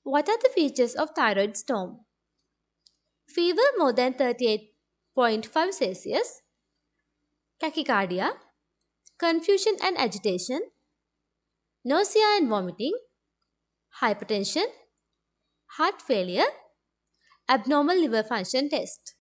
What are the features of thyroid storm? Fever more than 38.5 Celsius, tachycardia, confusion and agitation, nausea and vomiting, hypertension, heart failure, abnormal liver function test.